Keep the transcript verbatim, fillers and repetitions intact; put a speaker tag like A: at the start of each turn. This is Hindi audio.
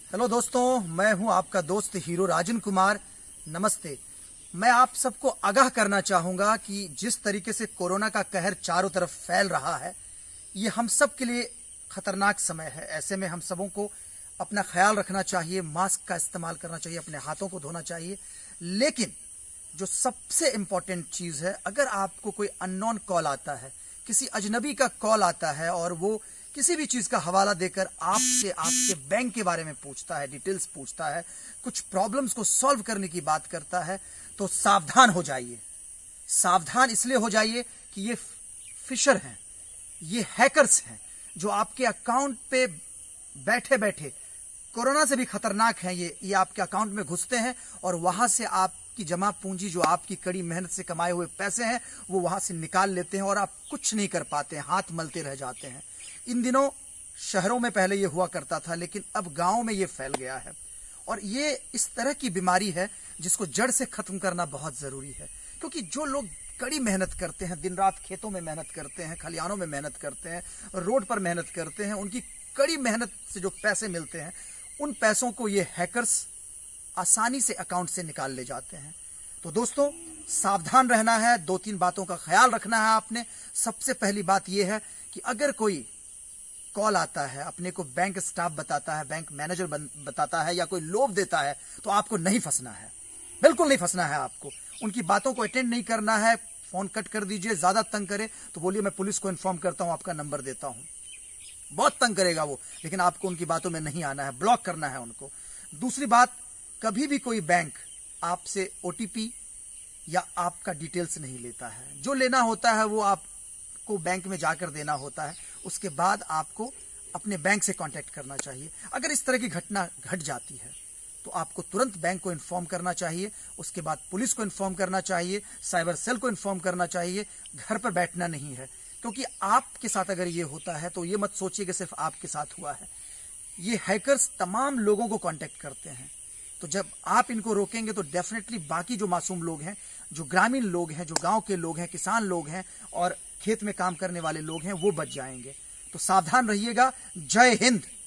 A: हेलो दोस्तों, मैं हूं आपका दोस्त हीरो राजन कुमार। नमस्ते। मैं आप सबको आगाह करना चाहूंगा कि जिस तरीके से कोरोना का कहर चारों तरफ फैल रहा है, ये हम सब के लिए खतरनाक समय है। ऐसे में हम सबों को अपना ख्याल रखना चाहिए, मास्क का इस्तेमाल करना चाहिए, अपने हाथों को धोना चाहिए। लेकिन जो सबसे इंपॉर्टेंट चीज है, अगर आपको कोई अननोन कॉल आता है, किसी अजनबी का कॉल आता है और वो किसी भी चीज का हवाला देकर आपसे आपके बैंक के बारे में पूछता है, डिटेल्स पूछता है, कुछ प्रॉब्लम्स को सॉल्व करने की बात करता है, तो सावधान हो जाइए। सावधान इसलिए हो जाइए कि ये फिशर हैं, ये हैकर्स हैं, जो आपके अकाउंट पे बैठे बैठे कोरोना से भी खतरनाक हैं। ये ये आपके अकाउंट में घुसते हैं और वहां से आपकी जमा पूंजी, जो आपकी कड़ी मेहनत से कमाए हुए पैसे हैं, वो वहां से निकाल लेते हैं और आप कुछ नहीं कर पाते हैं, हाथ मलते रह जाते हैं। इन दिनों शहरों में पहले ये हुआ करता था, लेकिन अब गांव में ये फैल गया है और ये इस तरह की बीमारी है जिसको जड़ से खत्म करना बहुत जरूरी है। क्योंकि जो लोग कड़ी मेहनत करते हैं, दिन रात खेतों में मेहनत करते हैं, खलिहानों में मेहनत करते हैं, रोड पर मेहनत करते हैं, उनकी कड़ी मेहनत से जो पैसे मिलते हैं, उन पैसों को ये हैकर्स आसानी से अकाउंट से निकाल ले जाते हैं। तो दोस्तों, सावधान रहना है, दो तीन बातों का ख्याल रखना है आपने। सबसे पहली बात यह है कि अगर कोई कॉल आता है, अपने को बैंक स्टाफ बताता है, बैंक मैनेजर बताता है या कोई लोभ देता है, तो आपको नहीं फंसना है, बिल्कुल नहीं फंसना है। आपको उनकी बातों को अटेंड नहीं करना है। फोन कट कर दीजिए। ज्यादा तंग करे तो बोलिए मैं पुलिस को इन्फॉर्म करता हूं, आपका नंबर देता हूं। बहुत तंग करेगा वो, लेकिन आपको उनकी बातों में नहीं आना है, ब्लॉक करना है उनको। दूसरी बात, कभी भी कोई बैंक आपसे ओटीपी या आपका डिटेल्स नहीं लेता है। जो लेना होता है वो आपको बैंक में जाकर देना होता है, उसके बाद आपको अपने बैंक से कांटेक्ट करना चाहिए। अगर इस तरह की घटना घट जाती है तो आपको तुरंत बैंक को इन्फॉर्म करना चाहिए, उसके बाद पुलिस को इन्फॉर्म करना चाहिए, साइबर सेल को इन्फॉर्म करना चाहिए। घर पर बैठना नहीं है, क्योंकि आपके साथ अगर ये होता है तो ये मत सोचिए कि सिर्फ आपके साथ हुआ है। ये हैकर्स तमाम लोगों को कांटेक्ट करते हैं। तो जब आप इनको रोकेंगे तो डेफिनेटली बाकी जो मासूम लोग हैं, जो ग्रामीण लोग हैं, जो गांव के लोग हैं, किसान लोग हैं और खेत में काम करने वाले लोग हैं, वो बच जाएंगे। तो सावधान रहिएगा। जय हिंद।